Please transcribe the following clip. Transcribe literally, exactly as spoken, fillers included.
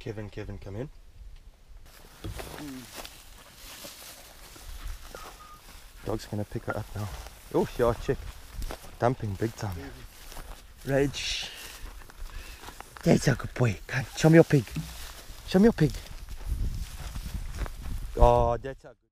Kevin, Kevin, come in. Mm. Dog's gonna pick her up now. Oh, yeah, check. Dumping big time. Rage. That's a good boy. Come, show me your pig. Show me your pig. Oh, that's a good